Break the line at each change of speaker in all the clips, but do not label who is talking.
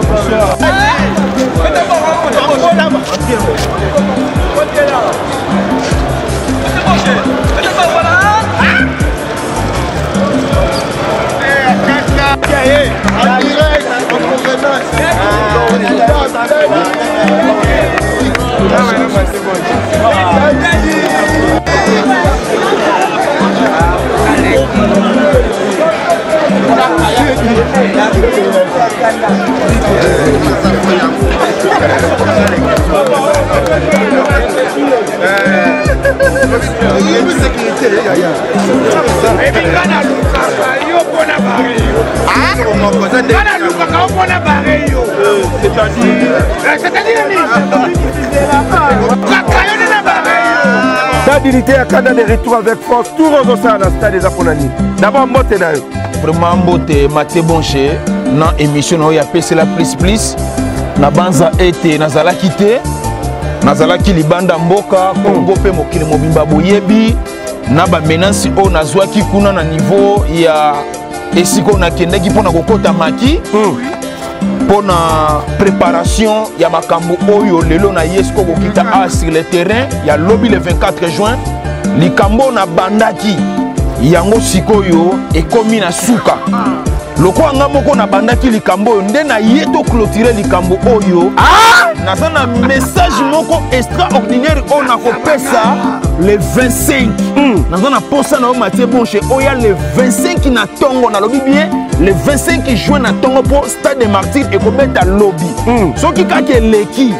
Stabilité à Canada de retour avec force, tout revient dans le stade des Aponani. D'abord, Mbote na yo.
Vraiment, Mbote, Maté Bonché, dans l'émission, il y a PC la plus. Na banza été, nazala quitté, nazala ki libanda mboka, Congo pe mokile mobimba boyebi, na ba menace o nazwa ki kuna na niveau ya esiko na kendeki pona kokota maki. Pona préparation ya makambo oyo lelo na yesko kokita sur le terrain ya lobby le 24 juin likambo na bandaki yango sikoyo ekomi na suka loko anga moko na bandaki likambo oyo nde na yeto clôturer likambo oyo naza na message moko extraordinaire oyo na kopesa le 25 naza na posa na o Maté Bonché oya le 25 na tongo na lobi bien le 25 juin na tongo po stade des martyrs ekobeta lobby soki kaka eleki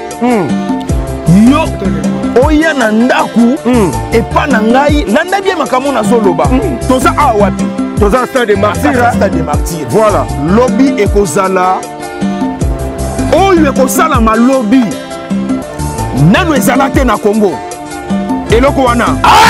yo oya na ndaku epa na ngai landa bien makambo nazoloba toza awa wapi
Toza stade des martyrs.
Stade des martyrs.
Voilà.
Lobby ekozala oyo ekozala ma lobby nano ezala te na Congo eloko wana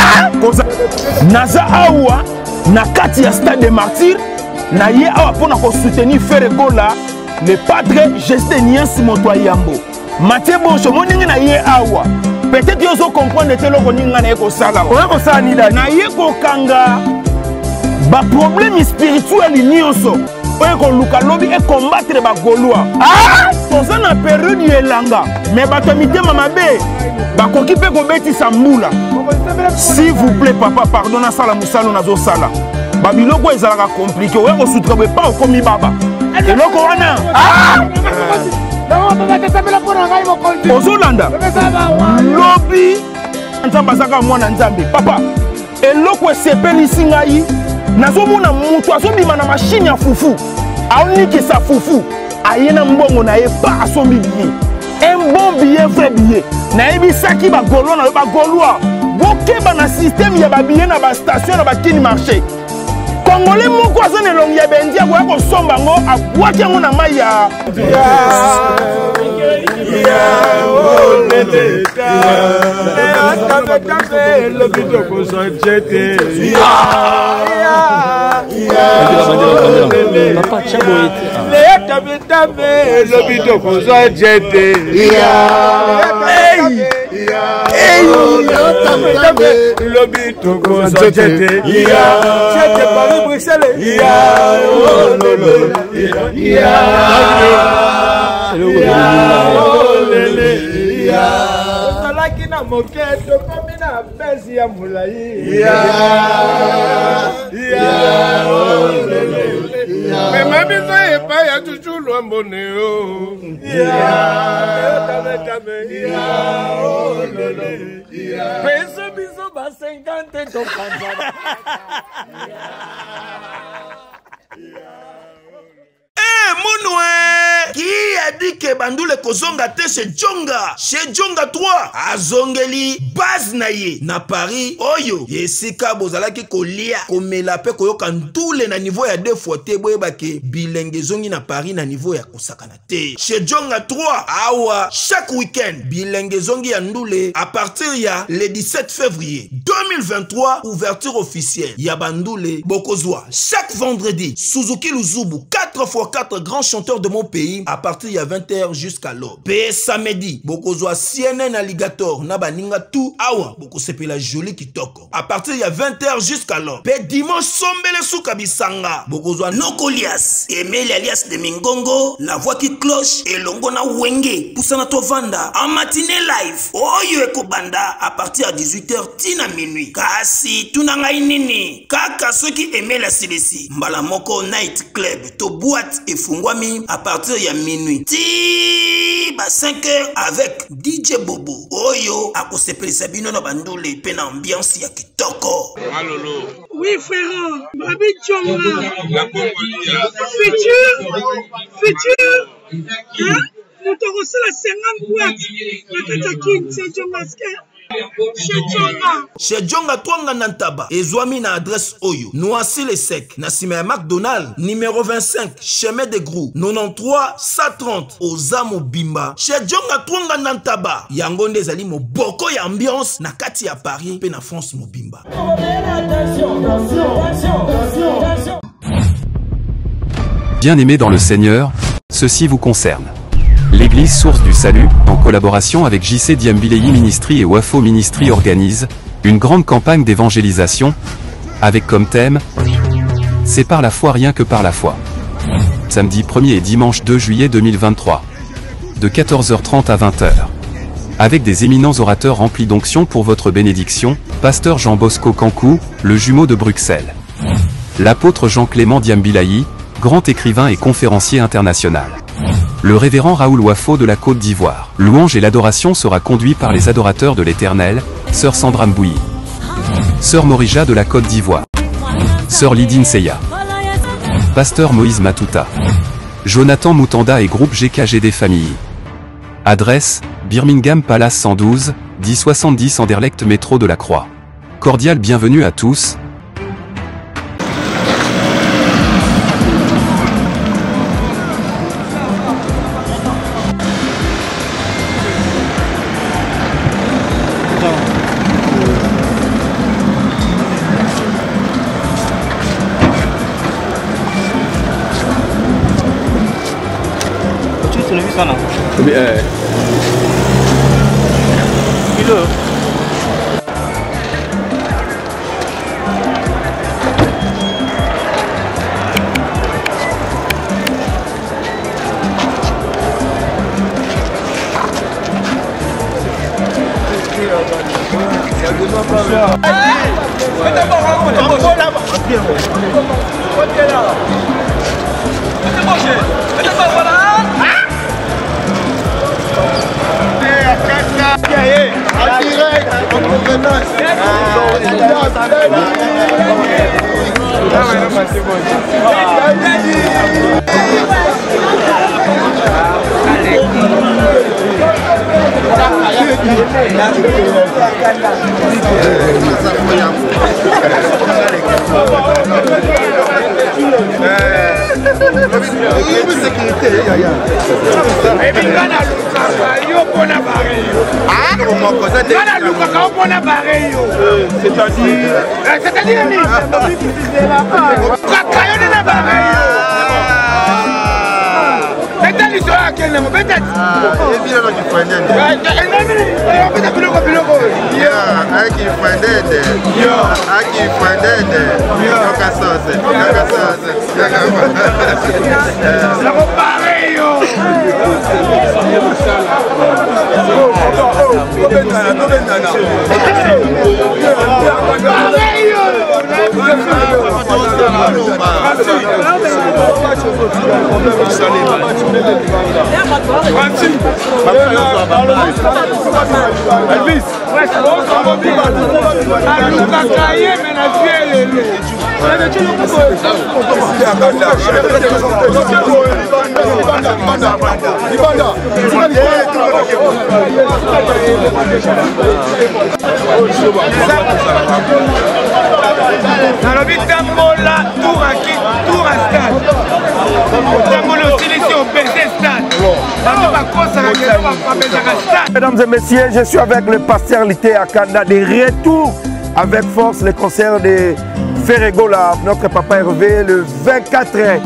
naza awa na kati ya stade des martyrs na ye awa pona ko soutenir Ferregola le padre Justin Niansi moto yambo Maté Bonché moningi na ye awa peut-être yo zo comprendre te loko ninga na ye ko sala
oya ko sala ni da
na ye ko kanga ba problème spirituel nyonso oyo ko luka lobby et combattre ba Gaulois toza na période elanga mais bato mitema mabe bakoki pe ko betisa mbula s'il vous plaît papa pardon na sala musalo nazo sala babiloko ezalaka compliqué oyo ko sutra be pa okomi baba eloko wana ozolanda lobby nzambe azaka mwana nzambe papa eloko esepelisi ngai nazomona mutu azobima na machine ya fufu aonikisa fufu aye na mbongo na ye pa asombi billet un bon billet vrai billet nayebisaki bagaulois na yo bagaulois bokeba na système ya babillet na bastation na bakini marché congolais moko aza na elongi ya bendi akoya kosomba yango abwaki yango na mai ya Qui a dit que Bandoule Kozonga te chez Djonga? Chez Djonga 3, à Zongeli, base naye, na Paris, Oyo, Yesika Bozalaki Kolia, Komelape Koyoka Ndoule na niveau ya 2 fois te, Boyebake, Bilenge Zongi na Paris na niveau ya Kosakana te. Chez Djonga 3, Awa, chaque week-end, Bilenge Zongi ya Ndoule, à partir ya le 17 février 2023, ouverture officielle, ya Bandoule Bokozwa, chaque vendredi, Suzuki Luzubu, 4
4x4 grands chanteurs de mon pays à partir de 20h jusqu'à l'aube. Pe samedi, bokozwa CNN Alligator na baninga tout awa bokosepela joli kitoko. À partir de 20h jusqu'à l'aube. Pe dimanche sombele suka bisanga bokozwa Nokolias, Emile alias de Mingongo, la voix qui cloche et longo na wenge poussana to vanda en matinée live. Oyo ekobanda à partir de 18h tina minuit. Kasi tunanga inini kaka ceux qui aimaient la CDC. Mbala moko night club to boîte et fungwami à partir de minuit. Ti ba 5h avec DJ Bobo. Oyo akosepeli sabino na bandule pe na ambiance ya kitoko.
Malolo.
Oui frère, Babi Tchonga.
La Congolia.
Futur. Hein? Nous t'avons reçu la 50 boîtes. La Katakin, c'est Tchonga.
Chez Djonga Twanga Nantaba, Ezwami na adresse Oyo, Noisy les Secs, Nassime McDonald, numéro 25, chemin de Grou, 93 130, Ozamo Bimba. Chez Djonga Twanga Nantaba, Yangonde Zali mo boko ya ambiance, na kati ya Paris, pe na France mo Bimba.
Bien-aimés dans le Seigneur, ceci vous concerne. L'église Source du Salut, en collaboration avec JC Diambilei Ministry et Wafo Ministry organise une grande campagne d'évangélisation avec comme thème « C'est par la foi rien que par la foi ». Samedi 1er et dimanche 2 juillet 2023, de 14h30 à 20h. Avec des éminents orateurs remplis d'onction pour votre bénédiction, Pasteur Jean-Bosco Kankou, le jumeau de Bruxelles. L'apôtre Jean-Clément Diambilei, grand écrivain et conférencier international. Le révérend Raoul Wafo de la Côte d'Ivoire. Louange et l'adoration sera conduit par les adorateurs de l'Éternel, Sœur Sandra Mbouyi, Sœur Morija de la Côte d'Ivoire, Sœur Lydine Seya, Pasteur Moïse Matuta, Jonathan Moutanda et groupe GKGD Famille. Adresse, Birmingham Palace 112, 1070 Anderlecht métro de la Croix. Cordial bienvenue à tous.
Mesdames et messieurs, je suis avec le pasteur Lité Akanda de retour avec force le concert de Ferregola, notre papa Hervé, le 24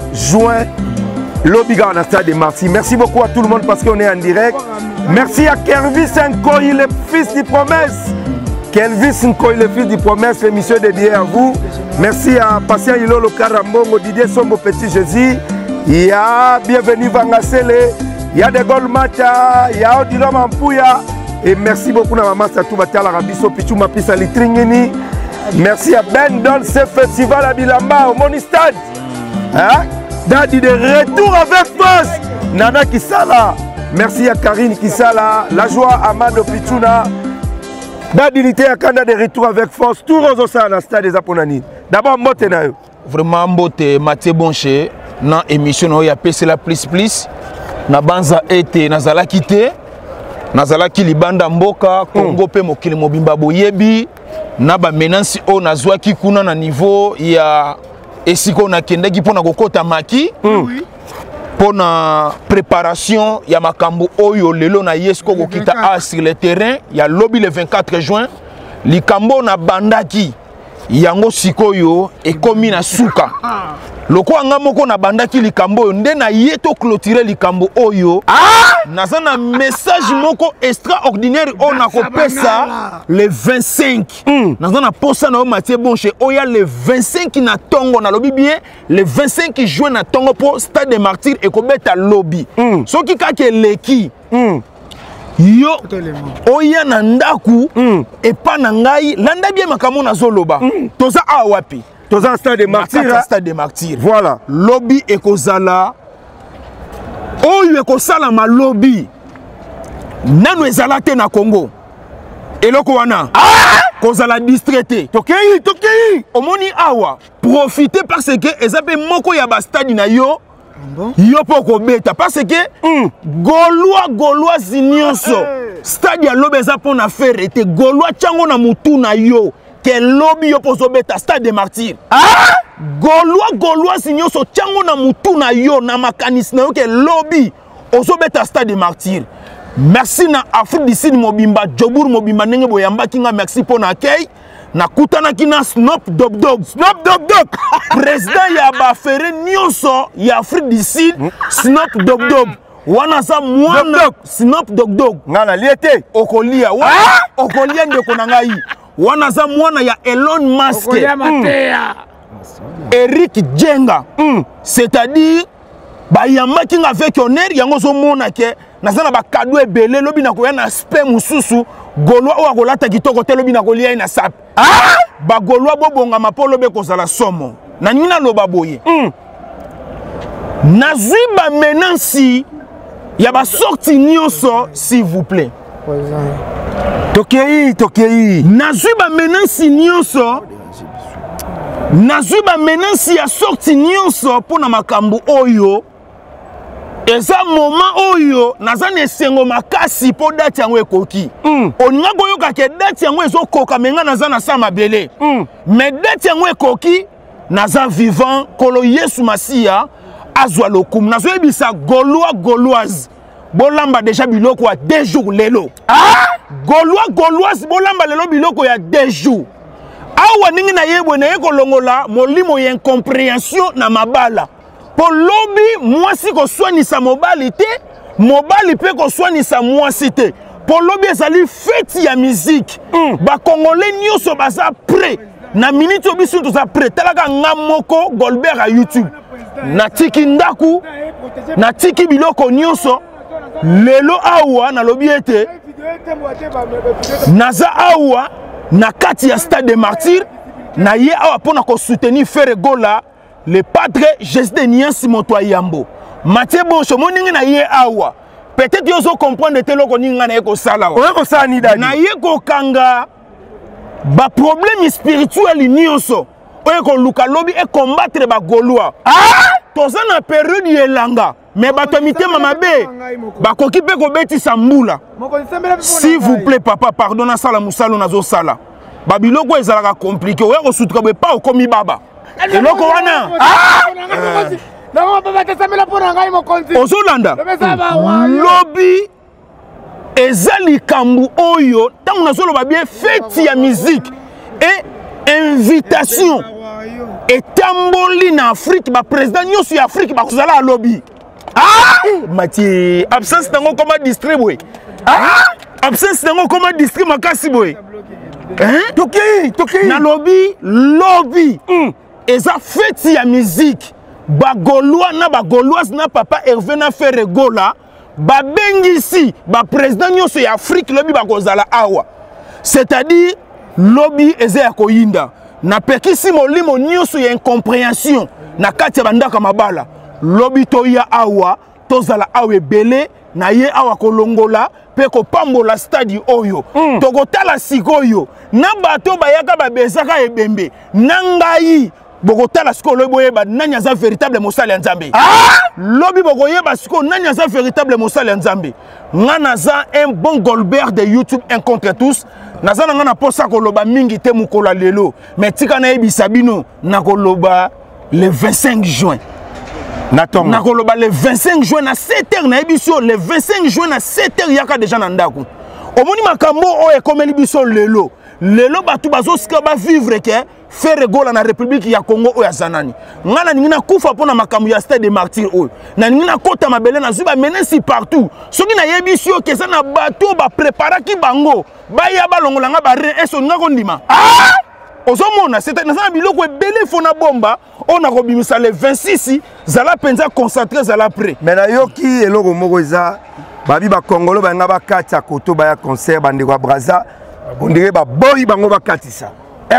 juin. L'Obiga en stade de Marcy. Merci beaucoup à tout le monde parce qu'on est en direct. Merci à Kervis Nkoy, le fils du promesse. Kervis Nkoy, le fils du promesse, l'émission dédiée à vous. Merci à Patient Ilolo Karambongo, Didier Sombo Petit Jésus. Il y a Bienvenue Vangasele, il y a De Gaulle Mata, il y a Odilo Mampouya. Et merci beaucoup à Maman Satou Batala Rabiso Pichou Mapisa Litringini. Merci à Ben Don, ce festival à Bilamba, au Monistad. Hein? Dadi de retour avec force. Nana Kisala. Merci à Karine Kisala. La joie Amado Pichuna. Dadi Lité à Kanda de retour avec force. Tout Rososa dans stade des Aponani. D'abord, Mbote Nayo.
Vraiment, Mbote, Mathieu Bonché. Dans l'émission, il y a PCLA plus. Na banza ete, nazala kite. Nazala ki libanda mboka. Congo pe mokili mobimba boyebi. Na ba menansi o nazwa ki kuna na niveau ya. Et si on a kendeki pour na kokota maki pour na préparation ya makambo oyo lelo na yesko kokita a sur le terrain ya lobby le 24 juin likambo na bandaki yango sikoyo e komi na suka loko anga moko na bandaki likambo oyo nde na yeto clôturer likambo oyo naza na message moko extraordinaire o na kopesa le 25 naza na posa na o Mathieu Bonché oya le 25 na tongo na lobby bien le 25 juin na tongo pour stade des martyrs et kobeta lobby soki kake leki yo oya na ndaku et pas na ngai landa bien makambo na zoloba toza awapi
toza stade des martyrs.
Stade des martyrs.
Voilà.
Lobby ekozala. Oyo ekosala ma lobby. Nanu ezalate na Congo. Eloko wana. Kozala distraité. Tokei. Omoni awa. Profiter parce que ezape moko ya ba stade na yo. Yo poko beta parce que Gaulois nyonso. Stade ya lobby ezapo na faire ete Gaulois chango na mutu na yo. Que lobby yo pozo beta stade des martyrs. Gaulois nyonso chango na mutu na yo na makanisme na yo que lobby ozo beta stade des martyrs. Merci na Afrique du Sud mobimba Jobour mobimba ndenge boyamba kinga merci pour na accueil na kutana kina Snoop Dogg président ya ba feré nyonso ya Afrique du Sud Snoop Dogg wana sa mwana Snoop Dogg
ngala liete
okolia okolia ndeko na ngai wana za mwana ya Elon Musk Eric Jenga c'est-à-dire bayamba kinga avec honneur yango zo mona ke nazana ba cadeau ebele lobi na koya na spe mususu Gaulois o akolata kitoko te lobi na kolia ina sap ba Gaulois bobonga mapolo be kozala somo na nina loba boye nazwi ba menansi ya ba sorti nyonso s'il vous plaît.
Tokei.
Nazwi ba menansi nyonso. Nazwi ba menansi ya sorti nyonso pona makambo oyo. Eza moment oyo nazana esengo makasi po date yango ekoki. Oninga koyoka ke date yango ezokoka menga nazana sa mabele. Mais date yango ekoki naza vivant kolo Yesu Masia azwa lokum. Nazo ebisa Gauloise. Bolamba déjà biloko à 2 jours lelo. Gauloise bolamba lelo biloko ya 2 jours. Awa ningi na yebwe na yeko longola molimo ya incompréhension na mabala. Po lobi mwasi ko soignisa mobali te, mobali pe ko soignisa mwasi te. Po lobi ezali fête ya musique. Ba congolais nyonso baza prêt. Na minute obisu to za prêt. Talaka ngamoko Goldberg à YouTube. Na tiki ndaku, na tiki biloko nyonso. Lelo awa na lobi ete naza awa na kati ya stade des martyrs na ye awa pona ko soutenir Frère Gola le padre Jésus de Niansi Motoa Yambo Mathieu Bonché moningi na ye awa peut-être yozo comprendre te loko ninga na eko sala wa
eko sala ni dani
na ye ko kanga ba problème spirituel nyonso eko luka lobi e combattre ba Gaulois toza na période yelanga mais bato mitema mabe bakoki pe ko betisa mbula s'il vous plaît papa pardonne sala musalo nazo sala babiloko ezalaka compliqué oya ko sutuka be pa okomi baba eloko wana ozolanda lobi ezali kambu oyo tango nazoloba bien fête ya musique et invitation etamboli na Afrique ba président nyosu ya Afrique ba kozala à lobby. Ah Mathieu, absence nango comment distribuer. Ah absence nango comment distribuer makasi boy. Hein? Toki na lobby. Eza fête ya musique. Ba Gaulois na ba Gauloise na papa Hervé na faire gola. Ba bengisi ba président nyosu ya Afrique lobby ba kozala awa. C'est-à-dire lobby eza ya koyinda. Na pekisi molimo nyoso ya incompréhension na kati ya bandaka mabala lobby to ya awa tozala awe belé na ye awa kolongola pe ko pambola stade oyo tokotala sikoyo na bato bayaka babezaka ebembe na ngai bokotala siko lobby boyeba nanya za véritable mosali ya Nzambe lobby bokoyeba siko nanya za véritable mosali ya Nzambe ngana za un bon Goldberg de YouTube un contre tous. Nazana ngana posa koloba mingi te mukola lelo mais tika na yebisa bino na koloba le 25 juin na koloba le 25 juin na 7h na yebiso le 25 juin na 7h yaka déjà na ndako omoni makambo o ekomeli biso lelo batu bazo sika ba vivre ke faire gola na République ya Congo o ya zanani ngana ningina kufa pona makambo ya stade des martyrs o na ningina kota mabele na zuba menace partout soki na yebisio ke na bato ba prépara ki bango baya balongola nga ba eso ngako ndima ozomona c'est na biloko ebele fona bomba on a kobimisa le 26 zala penza concentré zala prêt
mais na yoki eloko moko eza babi ba Congolo ba nga ba katia koto ba ya concert bande kwa Braza ondire ba boy bango ba katisa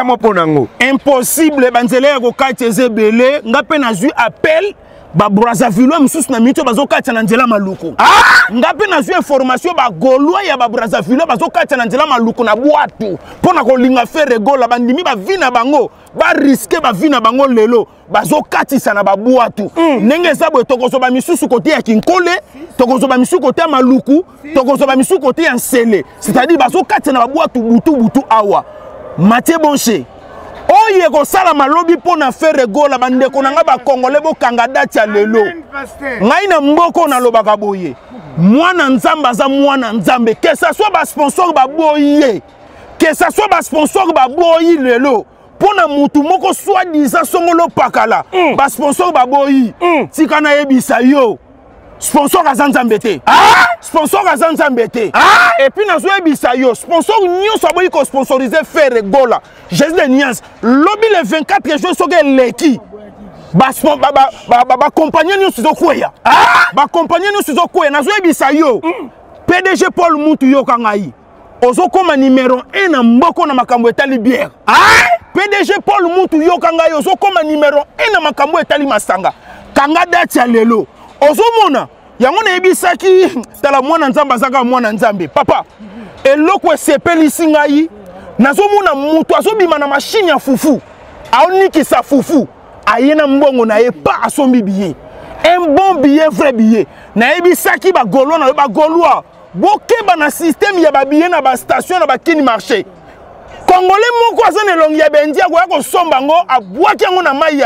impossible banzele ya kokati ezebele ngape na zui appel ba Brazzaville msusu na mito bazokati na nzela maluku ngape na zui information ba Gaulois ya ba Brazzaville bazokati na nzela maluku na bwatu pona kolinga faire gola bandimi ba vina bango ba risquer ba vina bango lelo bazokati sana ba bwatu ndenge zabo tokozo ba misusu côté ya Kinkole tokozo ba misusu côté ya maluku tokozo ba misusu côté ya Nsele c'est-à-dire bazokati na ba bwatu butu awa Mathieu Bonche oye ko sala malobi pona faire gola bandeko nanga ba Congolais bo kanga date ya lelo ngai na mboko na lobaka boye mwana nzamba za mwana nzambe que ça soit ba sponsor ba boye que ça soit ba sponsor ba boye lelo pona mutu moko soi-disant songolo pakala ba sponsor ba boye tika na yebisa yo sponsor azanzambe te sponsor azanzambe te et puis nazo ebisa yo sponsor nyoso aboyi ko sponsoriser faire gola Jésus de Nias lobby le 24 juin soke leki ba compagnie nyoso zo kweya ba compagnie nyoso zo kweya nazo ebisa yo PDG Paul Mutu yo kangai ozo koma numéro 1 na mboko na makambo etali bière PDG Paul Mutu yo kangai ozo koma numéro 1 na makambo etali masanga kanga date ya lelo ozomona yango na yebisaki tala mwana nzamba zaka mwana nzambe papa eloko esepelisi ngai nazomona mutu azobima na machine ya fufu aonikisa fufu ayena mbongo na ye pa asombi billet un bon billet vrai billet na yebisaki ba Gaulois na ba Gaulois bokeba na système ya ba billet na ba station na ba kini marché Congolais moko azana elongi ya bendia ko yako somba ngo abwaki yango na mai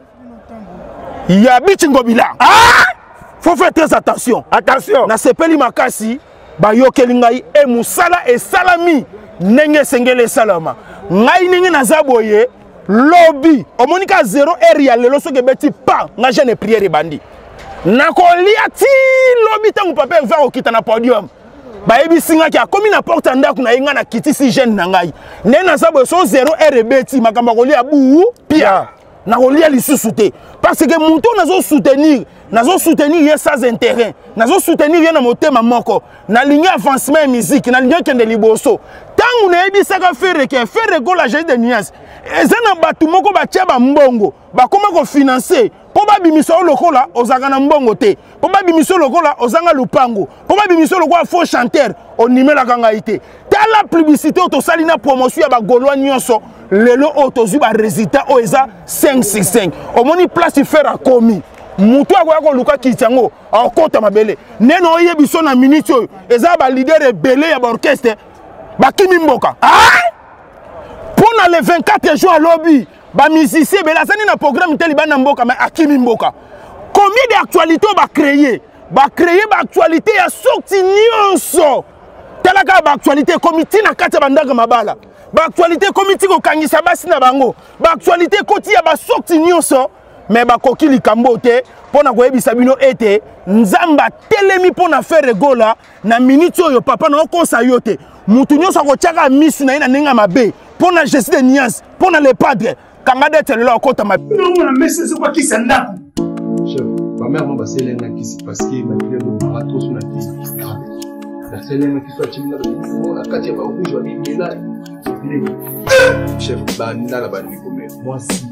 ya Bichingobila faut faire très attention. Attention. Na sepeli makasi ba yokeli ngai e musala e salami nenge sengele salama. Ngai ningi na zaboye lobby omonika 0 area lelo soke beti pa nga jeune prière bandi. Na kolia ti lobby tangu papa va okita na podium. Ba ebi singa ki akomi na porte ndaku na inga na kiti si jeune na ngai. Ne na zaboye so 0 area beti makamba kolia bu pia. Na kolia lisusu te parce que monto nazo soutenir ye sans intérêt nazo soutenir ye na motema moko na ligne avancement musique na ligne kende liboso tangu na ebisaka faire gola Jésus de Nias ezana batu moko ba tia ba mbongo ba koma ko financer po ba bimiso lokola ozanga na mbongo te po ba bimiso lokola ozanga lupango po ba bimiso lokola faux chanteur onimela kanga ite tala publicité otosali na promotion ya ba Gaulois nyonso lelo otozu ba résultat o eza 565 omoni place faire a komi mutu akoya koluka kitiango akota mabele neno oyebiso na minute oyo eza ba leader ebele ya ba orchestre bakimi mboka pona le 24 juin lobby ba musicien ebele azani na programme teli bana mboka mais akimi mboka combien d'actualité ba créer ba actualité ya sorti nyonso
talaka ba actualité comité na kati bandaka mabala ba actualité comité ko kangisa basi na bango ba actualité koti ya ba sorti nyonso mais ba koki likambo te pona ko yebisa bino ete nzamba telemi pona faire regola na minute oyo papa na okosa yote mutu nyonso ko tiaka misi na ina nenga mabe pona Jésus de Nias pona les padres kanga d'être là okota ma
non na messe c'est quoi qui s'endako
chef ma mère m'a passé l'un qui se parce que ma fille ne va trop sur la tête la seule qui soit timide on a quatre pas rouge on là chef banda la bandi comme moi si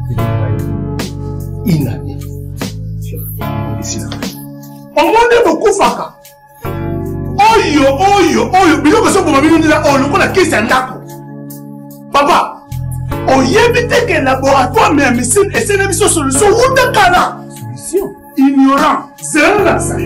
inane chef ici là
on monde beaucoup faka oyo biloko so ko mabino ndila o lokola kisi ndako papa on évite que laboratoire mais médecine et c'est une solution ou de cana solution ignorant c'est là ça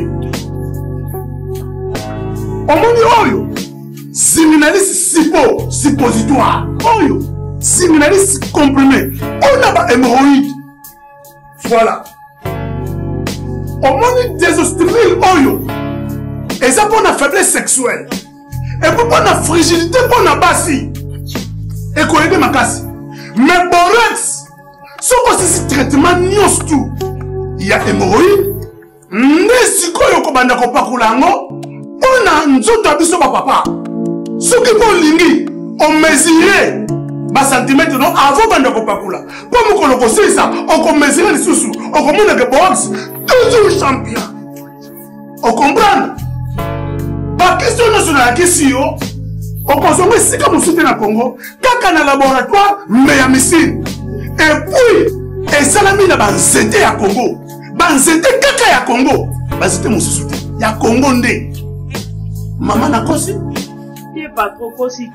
on monde oyo séminaliste suppositoire oyo séminaliste comprimé on a pas hémorroïde voilà on monde désostérile oyo et ça pour la faiblesse sexuelle et pour la fragilité pour la bassi et qu'on aide ma casse mais borex ce que c'est traitement nios tout il y a hémorroïde n'est-ce que yo banda ko pakulango on a nzoto abiso papa ce qui pour lingi on mesurer bas centimètre non avant banda ko pakula pour mo ko loko ça on ko mesurer les sous on ko mona que box toujours champion on comprend la question nationale la question on consomme si comme soutien na Congo kaka na laboratoire mais ya missile et puis et salami na banzete ya Congo banzete kaka ya Congo banzete mon soutien ya Congo ndé maman na kosi
il pas trop kosi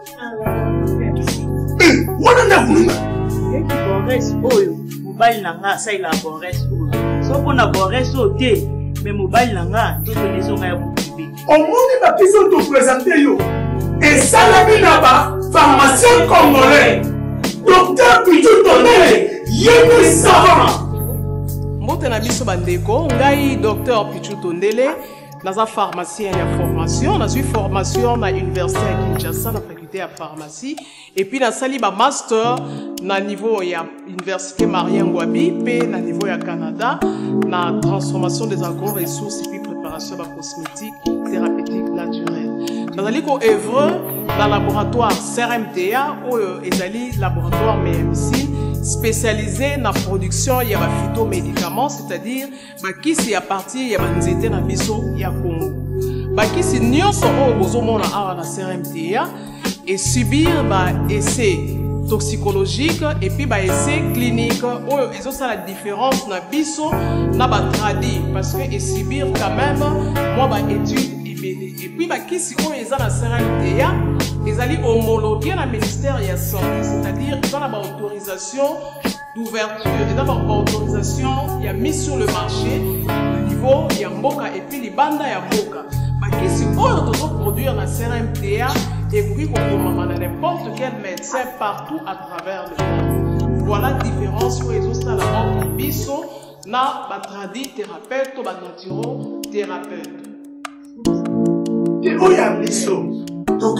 wana na kununga
Bores oyo mobile nanga ça il a Bores oyo so pona Bores oté mais mobile nanga tout les gens ya
au monde la question de présenter yo et salami là-bas pharmacien congolais docteur Pichu Tondele yémi savant
mbote na biso bandeko ngai docteur Pichu Tondele naza pharmacien ya formation nazwi formation na université ya Kinshasa na faculté ya pharmacie et puis nasali ba master na niveau ya université Marien Ngouabi pe na niveau ya Canada na transformation des agro-ressources et puis préparation de cosmétiques thérapeutiques naturelles. Dans le œuvre dans le laboratoire CRMTA ou ezali laboratoire MMC spécialisé dans la production de phytomédicaments, c'est-à-dire qui c'est à partir de nzete na biso ya Congo. Qui c'est nyonso o bozomona awa na CRMTA et subir essai toxicologique et puis essai clinique où ils ont ça la différence na biso na ba tradi parce que et subir quand même moi étude et puis qui si on est dans la CRMTA ils allaient homologuer la ministère de la santé c'est-à-dire ils ont la autorisation d'ouverture et d'abord autorisation il y a mis sur le marché le niveau il y a mboka et puis les banda ya mboka qui si on doit produire la CRMTA et puis on peut n'importe quel médecin partout à travers le monde. Voilà la différence où ils ont ça la mort biso na batradi thérapeute ou naturo thérapeute.
Et où y a biso donc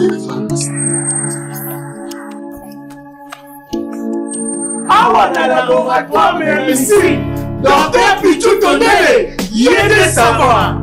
awa na laboratoire mais ici docteur Pichu Tondele yéde savant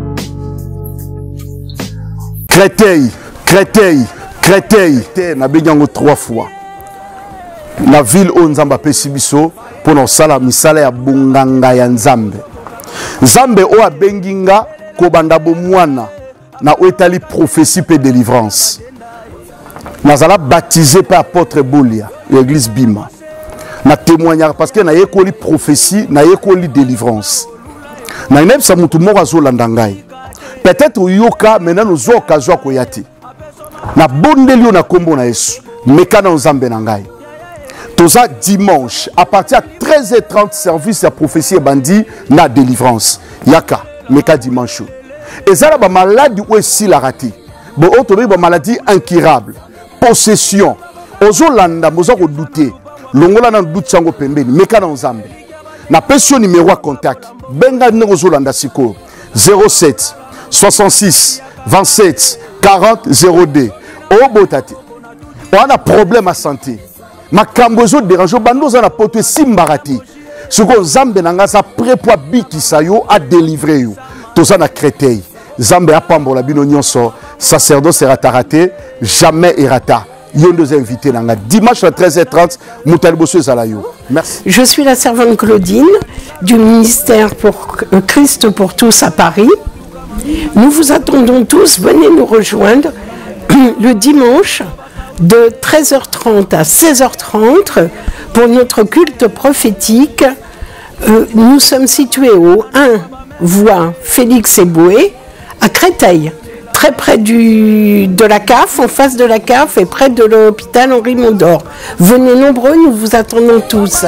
Créteil, na benyango 3 fois. La ville où Nzamba pesi biso pour nos sala misala ya bunganga ya Nzambe. Nzambe o abenginga ko banda bomwana na oetali prophétie pe délivrance. Nazala baptisé par apôtre Bolia, l'église Bima. Na témoignage parce que na yekoli prophétie, na yekoli délivrance. Na ineb sa mutu moko azolanda ngai. Peut-être yoka maintenant nous avons occasion koyati. Na bondelio na kombo na Yesu. Meka na Nzambe na ngai. Toza dimanche à partir de 13h30 service ya prophétie bandi na délivrance. Yaka meka dimanche. Et ça ba maladie ou si la raté. Bo otobe ba maladie incurable. Possession. Ozolanda mozo ko douter. Longola na doute sango pembeni meka na Nzambe. Na pension numéro à contact. Benga ne ozolanda siko 07 66
27 40 02. Oh botati. On a problème à santé. Ma kambozo dérange bando za na poto simbarati. Suko zambe nanga za prépoa biki sayo a délivrer yo. Toza na Créteil. Zambe a pambola bino nyonso. Sacerdoce raté, jamais errata. Yondos invité nanga dimanche à 13h30 Moutaliboso Zalayo. Merci.
Je suis la servante Claudine du ministère pour Christ pour tous à Paris. Nous vous attendons tous, venez nous rejoindre le dimanche de 13h30 à 16h30 pour notre culte prophétique. Nous sommes situés au 1 voie Félix Eboué à Créteil, très près de la CAF, en face de la CAF et près de l'hôpital Henri Mondor. Venez nombreux, nous vous attendons tous.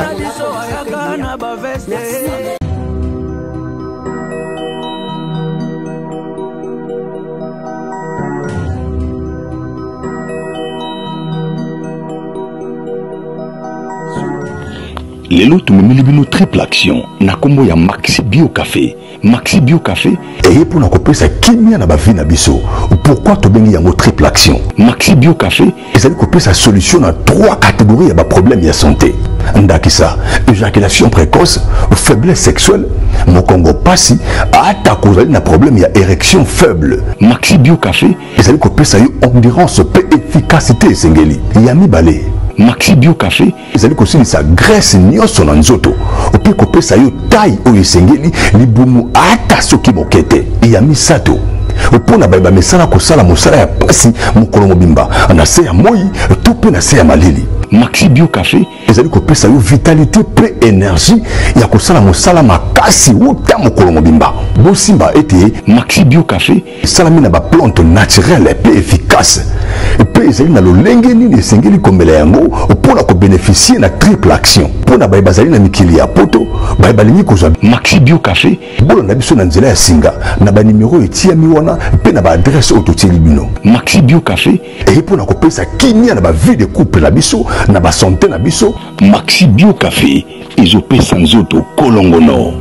Lelo tumemili bino triple action na kombo ya Maxi Bio Café. Maxi Bio Café et pour na kopesa kimia na ba vie na biso. Pourquoi to bengi yango triple action? Maxi Bio Café ezali kopesa solution na 3 catégories ya ba problème ya santé. Ndakisa, éjaculation précoce, faiblesse sexuelle, mokongo pasi, ata kozali na problème ya érection faible. Maxi Bio Café ezali kopesa yo endurance pe efficacité esengeli. Yami balé. Maxi Bio Café ezali kosilisa graisse nyonso na nzoto opi kopesa yo taille oyo esengeli libumu ata soki mokete ya misato opona bayeba mesala kosala mosala ya pasi mokolo mobimba na se ya moi to pe na se ya malili. Maxi Bio Café ezali kopesa yo vitalité pe énergie ya kosala mosala makasi uta mokolo mobimba. Bosimba ete Maxi Bio Café salami na ba plante naturelle pe efficace. Pe ezali na lolenge nini esengeli kombela yango pona ko bénéficier na triple action. Pona bayeba zali na mikili ya poto bayeba lingi kozwa Maxi Bio Café bolo na biso na nzela ya singa na ba numéro etiami wana pe na ba adresse ototili bino. Maxi Bio Café e pona kopesa kimia na ba vie de couple na biso na ba santé na biso. Maxi Bio Café ezopesa nzoto kolongono.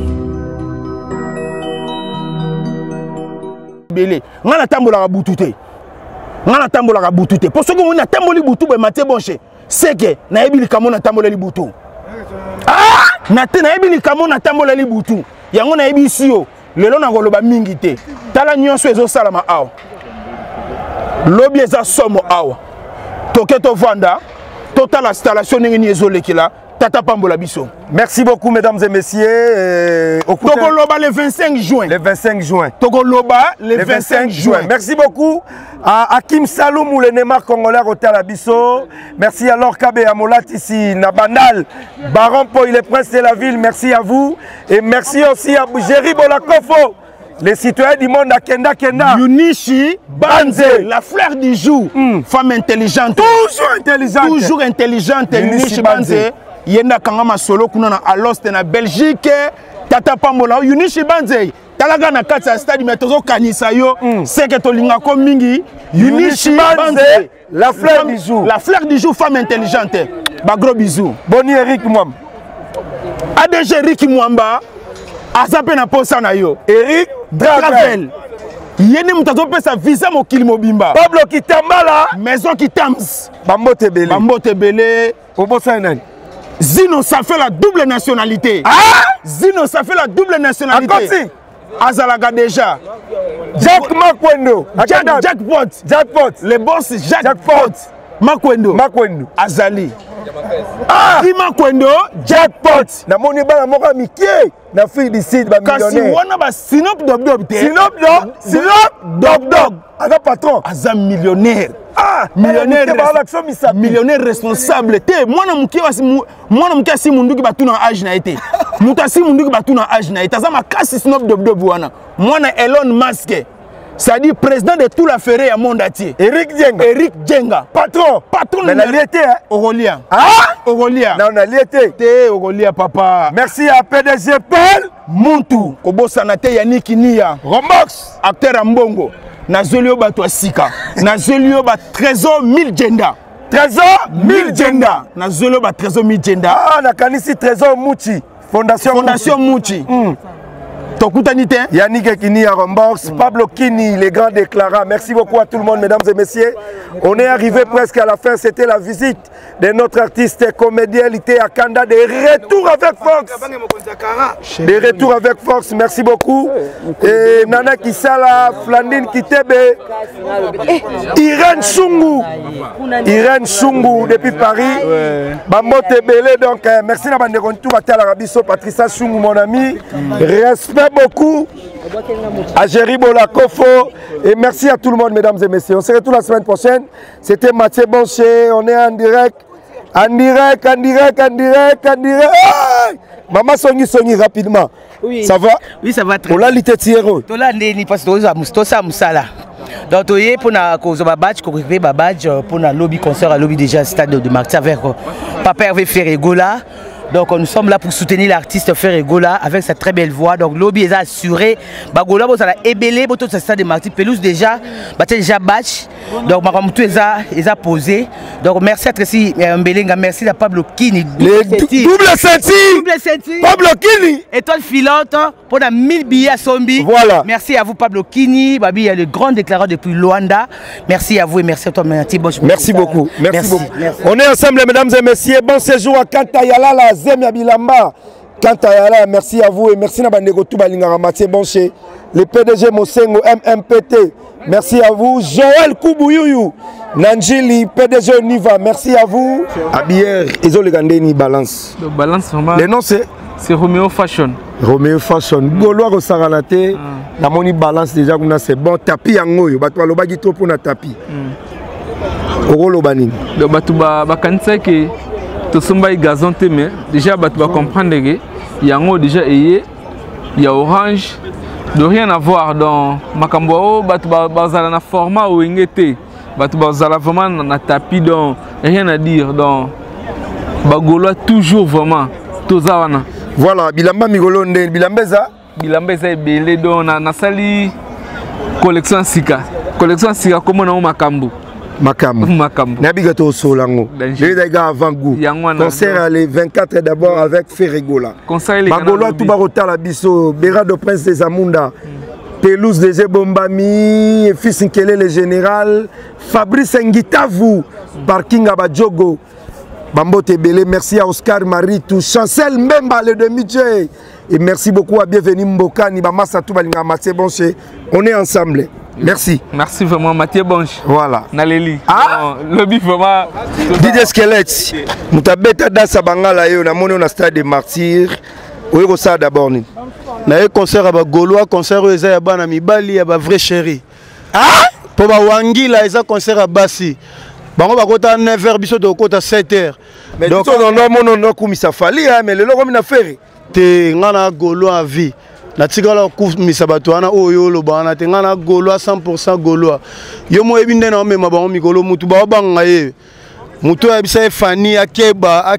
Bele ngana tambola butute. Ngana tambola butute. Pour ce que on a tamboli butu be maté bonché. C'est que na ebili kamona tambola li butu. Ah! Na te na ebili kamona tambola li butu. Yango na ebi sio. Lelo na ngoloba mingi te. Tala nyonso ezo salama awa. Lobi eza somo awa. Toketo vanda. Total installation ngeni ezolekila. Tata pambola biso.
Merci beaucoup mesdames et messieurs.
Tokoloba le 25 juin.
Le 25 juin.
Tokoloba le 25 juin.
Merci beaucoup à Hakim Saloum ou le Neymar congolais Hotel Abisso. Merci à Laure Kabe Amolat ici, Nabandal, Baron Poy, le prince de la ville. Merci à vous. Et merci aussi à Jerry Bolakofo, les citoyens du monde à Kenda Kenda.
Yunishi Banze, la fleur du jour. Femme intelligente.
Toujours intelligente.
Toujours intelligente. Yunishi Banze. Yenda Kangama Solo Kunana à l'Ost en Belgique. Tata Pambola. Yunishi Banze. Talaga na kati ya stade metozo kanisa yo seke tolinga ko mingi Yunishi Banze
la fleur du jour.
La fleur du jour, femme intelligente. Ba gros bisous.
Boni Eric Mwamba.
ADG Eric Mwamba azape na posa na yo.
Eric Dravel.
Yeni mutazo pesa visa mokili mobimba.
Pablo Kitambala.
Maison Kitams.
Bambote Belé.
Bambote Belé.
Obosa nani?
Zino, ça fait la double nationalité.
Ah!
Zino, ça fait la double nationalité.
Akoti.
Azalaga déjà.
Jack Makwendo.
Jackpot. Le boss Jackpot. Makwendo. Azali.
Ah!
Qui Makwendo? Jackpot.
Na moni bana moka mikie. Na fille d'ici ba millionnaire.
Kasi wana ba Sinop Dog.
Sinop Dog. Aza patron.
Aza millionnaire.
Ah,
millionnaire responsable. Te mwana muke si munduki batu na âge na été. Muta si munduki batu na âge na été. Aza makasi Sinop Dog wana. Mwana Elon Musk. C'est-à-dire président de tout la ferrée à monde entier.
Eric Djenga. Patron.
Mais la liété, Aurelia.
Ah?
Aurelia.
Non, on a liété.
Té Aurelia, papa.
Merci à PDG Paul
Muntu. Kobo Sanate Yannick Nia.
Romox.
Acteur Ambongo. Nazolio Bato Sika. Nazolio Bat Trésor 1000 Genda.
Trésor 1000 Genda.
Nazolio Bat Trésor 1000 Genda.
Ah, on a canissé Trésor Mouchi. Fondation
Mouchi.
Yannick Kini à Rombox, Pablo Kini, les grands déclarants. Merci beaucoup à tout le monde, mesdames et messieurs. On est arrivé presque à la fin. C'était la visite de notre artiste comédien Lité Akanda. De retour avec force. De retour avec force. Merci beaucoup. Et Nana Kisala, Flandine Kitebe, Irène Sungu. Irène Sungu depuis Paris. Bambote Belé. Donc, merci à Rabiso, Patricia Sungu, mon ami. Respect beaucoup à Jerry Bolakofo. Et merci à tout le monde, mesdames et messieurs. On se retrouve la semaine prochaine. C'était Mathieu Bonché. On est en direct. En direct. Maman Songi rapidement.
Oui.
Ça va?
Oui, ça va très
bien. On l'a lité Thierry.
On l'a lité parce que ça musala. Donc on est pour na cause badge, pour na lobby concert à lobby déjà stade de Martin avec Papa Hervé Ferregola. Donc nous sommes là pour soutenir l'artiste Ferregola avec sa très belle voix. Donc lobby est assuré. Bagola bon ça a ébélé pour tout ce stade de Martin Pelouse déjà. Déjà batch. Donc Maramutu est posé. Donc merci à Tracy Mbelenga, merci à Pablo Kini.
Double ceinture. Pablo Kini.
Étoile filante pour 1000 billets à Sombi.
Voilà.
Merci à vous Pablo Kini. Babi il y a le grand déclarant depuis Luanda. Merci à vous et merci à toi Merci
beaucoup. Merci beaucoup. On est ensemble mesdames et messieurs. Bon séjour à Kantayala la Zemia Bilamba. Kantayala, merci à vous et merci à Bandego Toubalinga Mathieu Bonché. Le PDG Mosengo MMPT. Merci à vous. Joël Koubouyou. Nanjili, PDG Niva. Merci à vous. Abier, ils ont le gardé ni balance.
Le balance vraiment.
Le nom c'est
Romeo Fashion.
Romeo Fashion. Goloa ko saranate. La moni balance déjà qu'on a c'est bon tapis yangoyo. Batwa lo bagi trop pour na tapis. Okolo banini.
Le batuba bakanisa que to somba gazon mais déjà batuba comprendre que yango déjà il y a orange. De rien à voir dans Makambo, bazala na format ou ingete, bazala vraiment na tapis donc rien à dire dans Bagolo toujours vraiment tozawana.
Voilà, bilamba migolo nde bilambeza
est belé donc na sali collection sika comme na Makambo.
Nabiga to solango. Les gars avant-goût. Concert le 24 d'abord avec Ferregola. Bagolo tout barota la biso, Bera de Prince des Amunda. Pelouse des Ebombami, Fils Nkele le général, Fabrice Ngitavu, Parking Abadjogo. Bambote Belé, merci à Oscar Maritou, Chancel Mbemba le demi-dieu. Et merci beaucoup à Bienvenue Mboka, Nibamasa Toubalinga Mathieu Bonché. On est ensemble. Merci.
Merci vraiment Mathieu Bonche.
Voilà.
Naleli.
Ah,
lobby vraiment.
DJ Skelette. Mutabeta dansa bangala yo na moni na stade des Martyrs. Oyo ça d'abord ni.
Na concert ba Gaulois, concert eza ya bana mibali ya ba vrai chéri. Ah? Po ba wangila eza concert à Bassi. Bango ba kota 9h biso to kota 7h.
Mais donc on no kumisa fali mais le logo mina faire.
Te ngana Gaulois à vie. Na tigala kumisa bato wana oyo lo bana te ngana Gaulois 100% Gaulois. Yo mo ebinde na mema bango mikolo mutu ba banga ye. Mutu ya bisa Fani akeba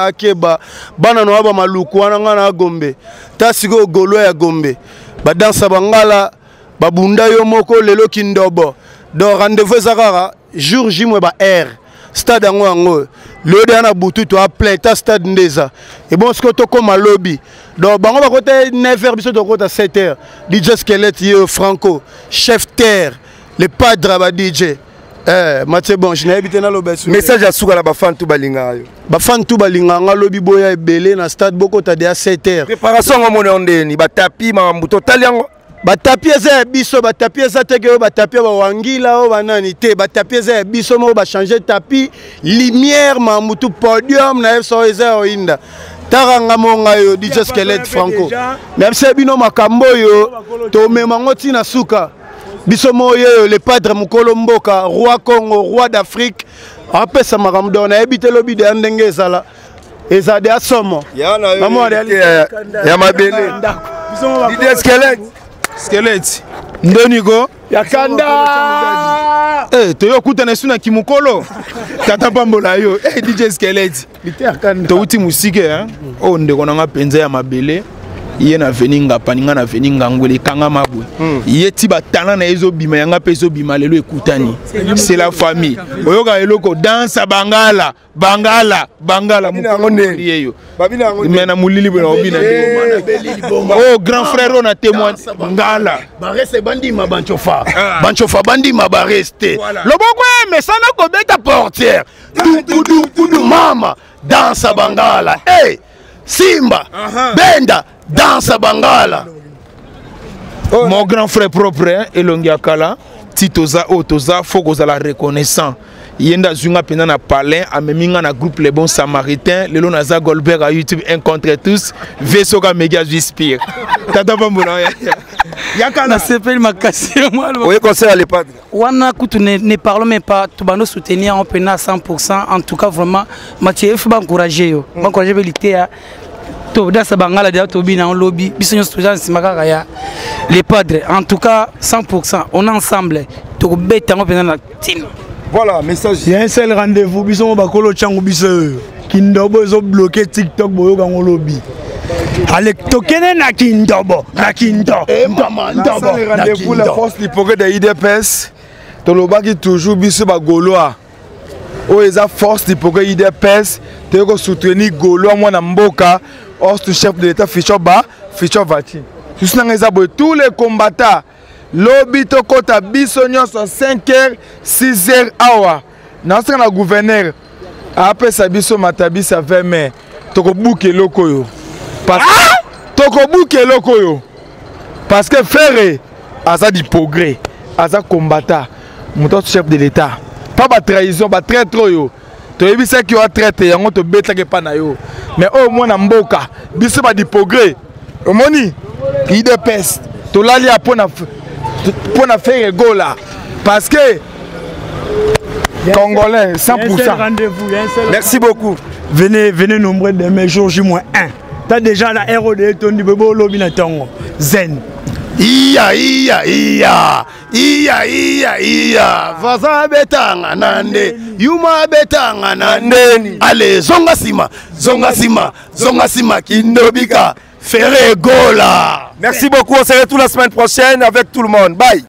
bana no aba maluku wana ngana Gombe. Ta sigo Gaulois ya Gombe. Ba dansa bangala babunda yo moko lelo kindobo. Do rendez-vous zakara jour J mo ba R. Stade yango le de na butu to a plein ta stade ndeza. Et bon ce que to comme lobby. Donc bango ba côté 9h biso to côté 7h. DJ Skelette Franco, chef terre, le padre ba DJ. Mathieu bon, je n'ai habité na lobesu.
Message à souka la ba fan tout balinga yo.
Ba fan tout balinga nga lobby boya ebele na stade boko ta de à 7h.
Préparation ngomone ondeni ba tapi ma mbuto taliango.
Batapi eza biso batapi eza teke batapi ba wangila o banani te batapi eza biso mo ba changer tapis lumière ma mutu podium na so eza oinda taranga monga yo DJ Skelette Franco même se bino makambo yo to mema ngoti na suka biso mo yo le padre mukolo mboka roi Congo roi d'Afrique apesa makamdo na ebite lobi de ndenge ezala eza de asomo maman
ya mabele DJ
Skelette ndonigo
yakanda
toyo kutana suna kimukolo tata pambola yo DJ Skelette to uti musike o ndeko nanga penza ya mabele ye na veni ngapa ninga na veni ngangwele kanga mabwe ye ti batala na ezo bima yanga pe ezo bima lelo ekutani c'est la famille oyoka eloko dansa bangala mukoyeyo mena mulili bona obina oh grand frère on a témoin ngala
barese bandima banchofa bandima bareste loboko mesana ko beta portière du mama dansa bangala Simba benda dansa bangala
mon grand frère propre elongi akala titoza otoza fokoza la reconnaissant yenda zunga pena na palais ameminga na groupe les bons samaritains lelo naza Goldberg à YouTube un contre tous vesoka méga juspire tata bambola
yakana s'appelle makasi moi
oui conseil à l'EHPAD
wana kutu ne parlons même pas tout bando soutenir en pena 100% en tout cas vraiment Mathieu faut encourager yo encourager belité ya to dans sa bangala de to bina en lobby bisonyo students simakaka ya les padres en tout cas 100% on est ensemble to beta en pena na tin.
Voilà, message.
Il y a un seul rendez-vous. Bison bakolo changu biso. Kindobo zo bloqué TikTok boyo gango lobby. Allez tokene na kindobo, na kindo.
Maman, rendez-vous la force l'hypocrite de IDPS. Tolobaki toujours biso ba goloa. O eza force l'hypocrite IDPS. Te ko soutenir goloa moi na mboka. Host chef de l'état Ficho Vati. Tous na boy tous les combattants. Lobby to kota biso nyonso 5h 6h awa na na gouverneur apesa biso matabisa 20 mai toko bouke loko yo parce que frère aza di progrès aza combattant moto chef de l'état pas ba trahison ba traître yo to yebisa ki o traite yango to betaka pa na yo mais au moins na mboka biso ba di progrès omoni IDPS to lali apona pour faire gola parce que Congolais 100%. Merci beaucoup.
Venez nombreux demain jour J-1. T'as déjà la ROD ton du bebo lobby na tango. Zen. Iya. Vaza betanga nande. Yuma betanga nande. Allez, zonga sima kindobika. Ferré Gola.
Merci beaucoup, on se retrouve la semaine prochaine avec tout le monde. Bye.